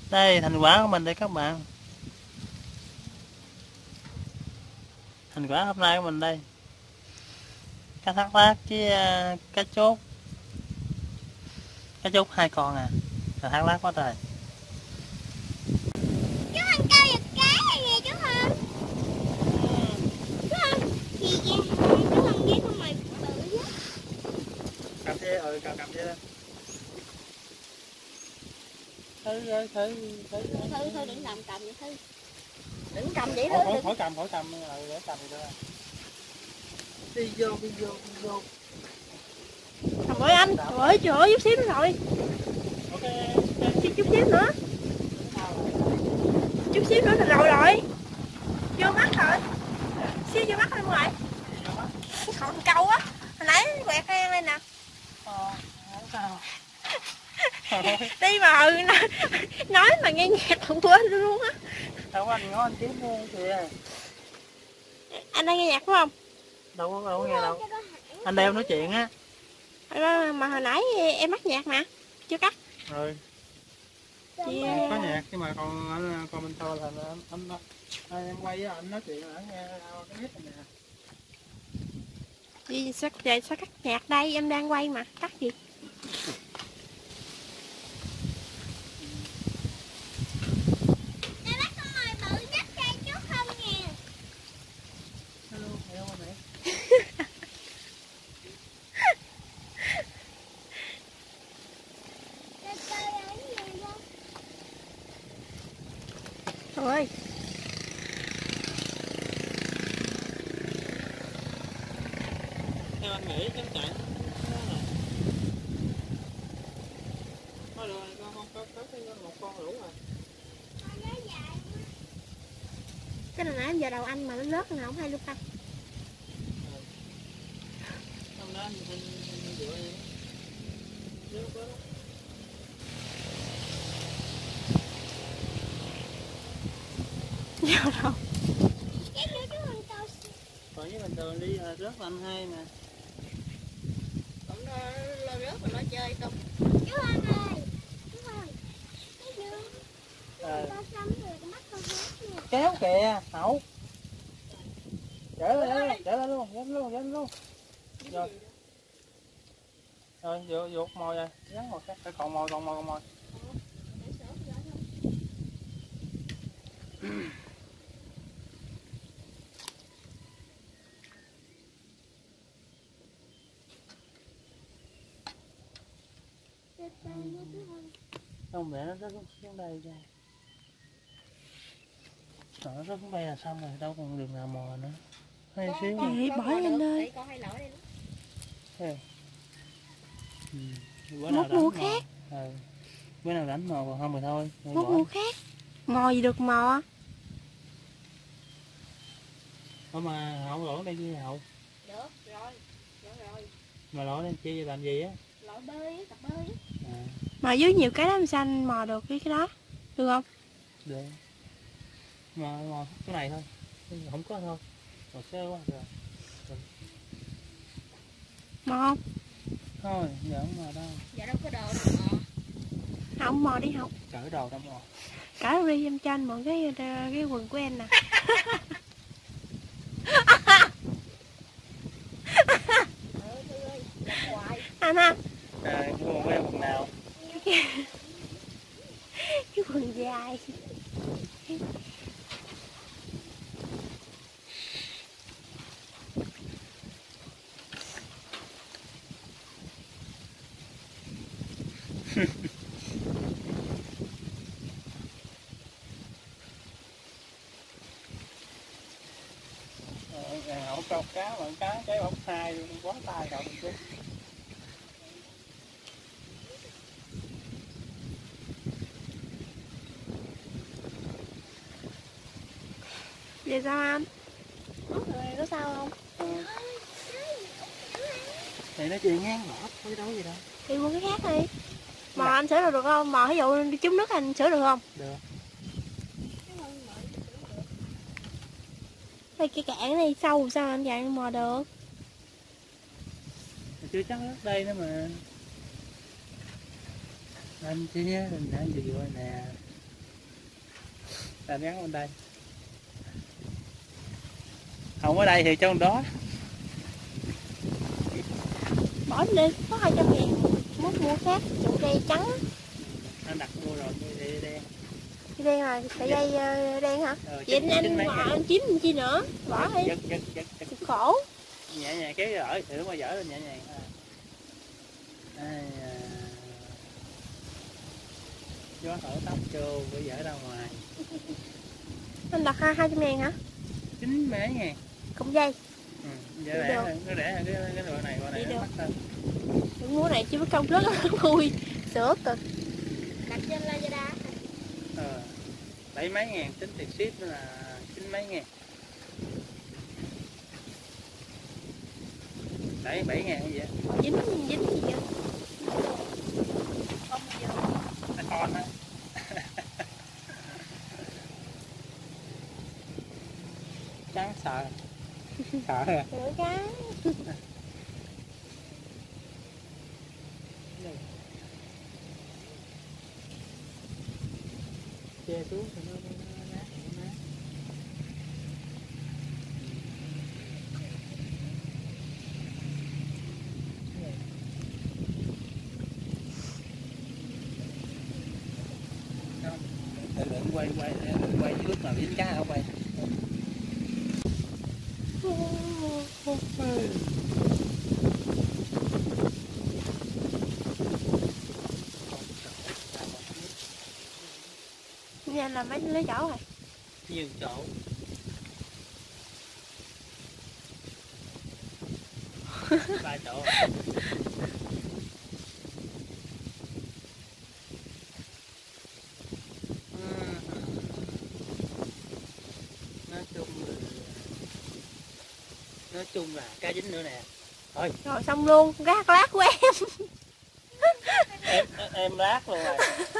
Đây thành quả của mình đây các bạn. Thành quả hôm nay của mình đây. Cá thác lác với cá chốt. Cá chốt 2 con à. Là thác lác quá trời. Chú ăn câu giật cá hay gì chú không? Chú không? Gì vậy? Chú không biết con mày bự chứ. Cầm thế, cầm thế. Thôi Đừng làm cầm vậy Thư. Đừng cầm vậy thôi. Khỏi cầm, để cầm thì được. Đi vô. Trời ơi anh, trời ơi chút xíu nữa rồi. Ok. Chút xíu nữa. Chút xíu nữa là rồi. Vô mắt rồi. Xíu vô mắt luôn rồi. Còn câu á, hồi nãy quẹt ngang lên nè. Sao? Đi mà nói mà nghe nhạc không quên luôn á. Đâu có anh ngó anh kiếm luôn kìa. Anh đang nghe nhạc phải không? Đâu có nghe đâu. Anh đeo nói chuyện á. Mà hồi nãy em bắt nhạc nè, chưa cắt. Rồi. Chị... Có nhạc nhưng mà còn anh con mình thôi là anh em quay với anh nói chuyện ở nghe cái hết rồi nè. Chị sao cắt nhạc đây, em đang quay mà, cắt gì? Ơi. Theo anh nghĩ chắc chạy thôi rồi, con có một con đủ rồi. Cái này nãy em giờ đầu anh mà nó rớt nào không hay luôn ta. Hôm đó anh dựa vậy đó. Rớt đó. Giờ đâu. Còn với bình thường đi rớt là anh hai nè. Còn lo rớt mà nó chơi tung. Chú Anh ơi. Chú ơi. Kéo kìa, Hậu. Trở lên luôn. Rồi. Rồi, vuột mồi rồi, dán một cái, còn mồi. Không để nó rớt xuống đây ra. Nó rớt xuống đây là xong rồi, đâu còn đường nào mò nữa. Hay xíu. Chị bỏ lên ơi. Mốt mua khác. Bữa nào đánh mò còn không thì thôi. Mốt mua khác. Mò gì được mò. Ủa mà Hậu lỗ đây chứ Hậu? Được rồi. Mà lỗ đây chi làm gì á? Lội bơi, tập bơi. Mà dưới nhiều cái đó làm sao anh mò được cái đó? Được không? Được. Mà mò cái này thôi. Không có thôi. Mò sơ quá rồi. Mò không? Thôi, giờ không mò đâu. Dạ đâu có đồ đâu mò. Không mò đi học. Cởi đồ đâu mò. Cởi đi em cho anh mượn cái quần của em nè. Anh ha. Cái quần của em quần nào? Cái quần dài. Hậu câu cá mà cá cái bóng hai luôn, quá tay cậu mình chứ. Vậy sao anh? Út rồi có sao không? Thì nó chuyện ngang ngõ thôi đâu gì đâu. Đi mua cái khác đi. Mò anh sửa được không? Mò ví dụ đi trúng nước anh sửa được không? Được. Đây cái cạn này sâu sao anh chạy mò được? Chưa chắc nước đây nữa mà. Anh chứ nhé, anh vừa nè. Là gắn bên đây. Không ở đây thì trong đó. Bỏ đi, có 200.000. Mốt mua khác, chậu dây trắng. Anh đặt mua rồi, dây đen. Dây đen rồi, sợi dây đen hả? Vậy anh chín làm chi nữa? Bỏ đi. Giật. Khổ. Nhẹ nhàng kéo dở, thử mà dở lên nhẹ nhàng. Gió thổi tóc vô, phải dở ra ngoài. Anh đặt 200.000 hả? 9 mấy ngàn. Cộng dây. Dạ rẻ hơn, nó rẻ hơn cái loại này nó mắc hơn. Cái múa này chứ mất công rất là vui. Sửa cực. Đặt trên Lazada. 7 mấy ngàn, tính tiền ship là 9 mấy ngàn. 7 ngàn hay gì vậy? Dính gì vậy? Không gì vậy? Là con á. Chán sợ. Sợ rồi. Sửa cái. Che xuống thì nó nát. Đừng quay trước mà dính cá không quay. Nha là mấy lấy chỗ rồi. Nhiều chỗ. Ba chỗ. Nói chung là cá dính nữa nè. Thôi. Rồi xong luôn, gác lát của Em lát luôn rồi.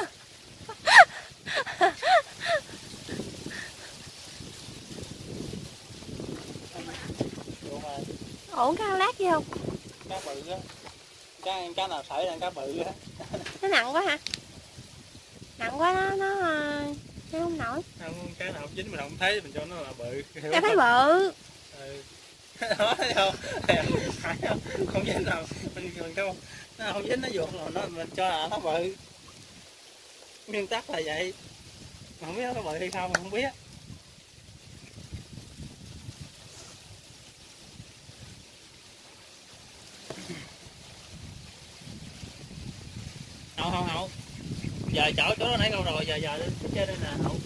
Ổn cá lát gì không? Cá bự á. Cá nào sợi là cá bự á. Nó nặng quá hả? Nặng quá nó không nổi. Không, cá nào không dính mình không thấy, mình cho nó là bự. Em thấy bự. Đó thấy không? Phải không? Không dính đâu. Mình không, nó không dính nó vuột rồi nó mình cho là nó bự. Nguyên tắc là vậy. Mà không biết nó bự hay không, không biết. Hậu. Giờ chỗ đó nãy câu rồi, giờ chơi đây nè Hậu.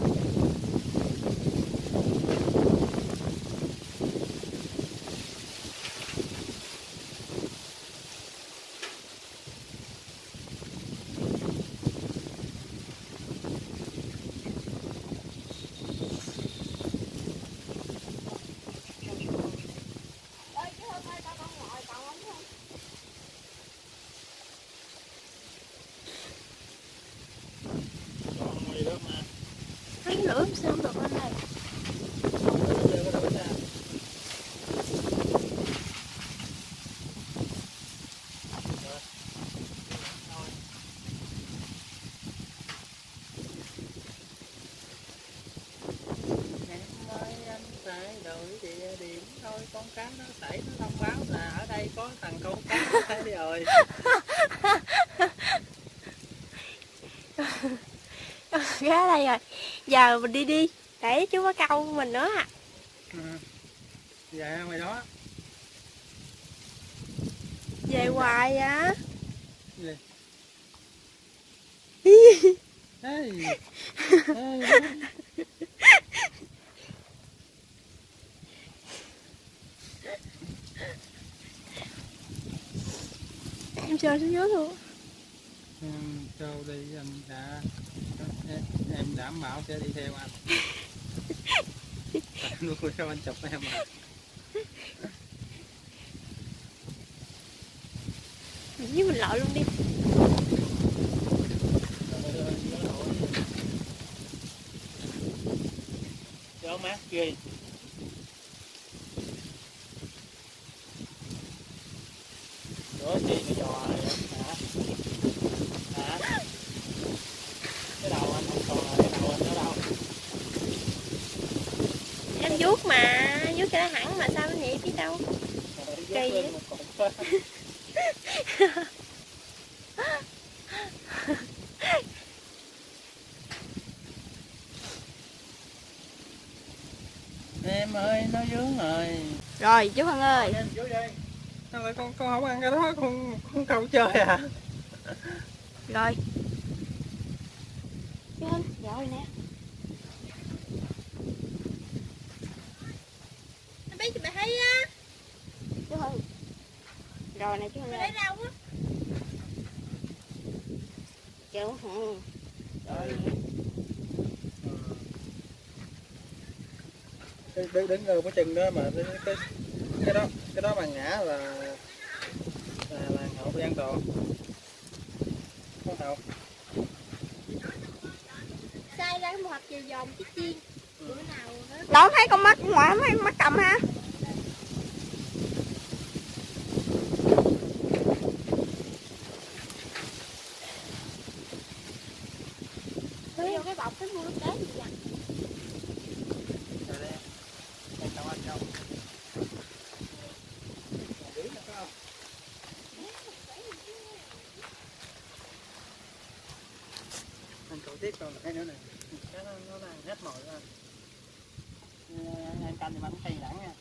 Thấy lửa không sao được anh này. Con cá nó xảy nó thông báo là ở đây có thằng con cá thấy rồi. Ra đây rồi. Giờ mình đi để chú có câu mình nữa à. Về ngoài đó. Về hoài á. Gì? Em chơi xuống dưới luôn. Cho đi em đảm bảo sẽ đi theo anh. Nuôi sao anh chụp em à. Với mình lội luôn đi. Gió mát ghê. Đó chị nó giò này hả? Hả? Cái đầu anh không còn rồi, cái đầu anh ở đâu? vuốt mà, vuốt cho nó hẳn mà sao nó nhẹ biết đâu. Kỳ vậy. Em ơi, nó vướng rồi. Rồi chú Hân ơi. Em vô đây. Sao lại con không ăn cái đó, con cầu chơi à? Rồi. Chú Hân, rồi nè. Anh biết chị thấy á. Chú Hân. Rồi nè chú Hân ơi. Lấy đâu á? Chú Hân. Rồi. Đứng ở cái chân đó mà cái đó mà ngã là hậu bị an toàn. Không hậu. Sai ra một hộp chiều vòng cái chiên. Bữa nào đó. Đó thấy con mắt ngoại mấy mắt cầm ha. Vô cái bọc cái mua lúc đấy gì vậy? Rồi đây. Đây đâu anh đâu. Anh cậu tiếp còn cái nữa nè, cái nó đang hết mồi rồi. Anh canh thì mà cũng hay đẳng nha.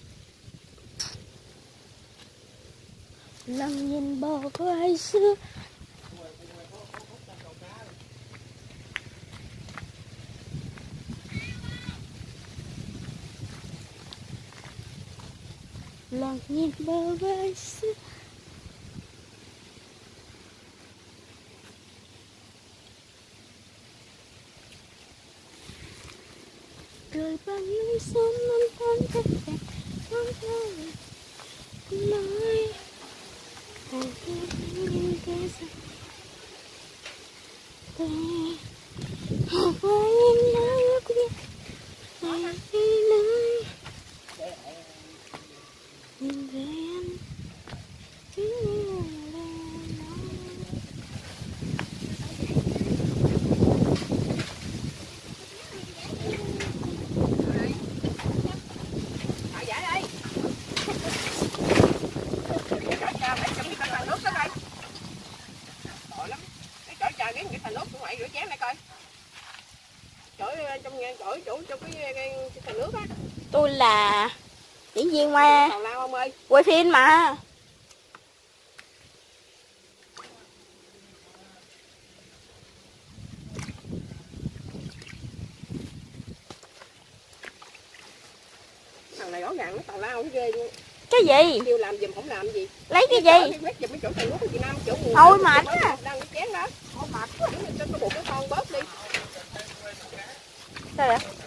Lần nhìn bờ vai xưa. Lần nhìn bờ vai xưa. Rồi bao nhiêu xuân năm tháng cách đẹp không thôi nói hãy nhìn cái gì ta học với em nói ước biết hãy nói nhìn về em Tôi là diễn viên mà quay phim mà. Thằng này rõ ràng nó tào lao cái ghê luôn. Cái gì? Kêu làm giùm không làm gì. Lấy cái gì? Quét giùm cái chỗ thằng nước của chị Nam chỗ nguồn. Thôi mệt á. Đang cái chén đó. Thôi mệt quá. Cho cái bụng cái con bớt đi. Sao vậy?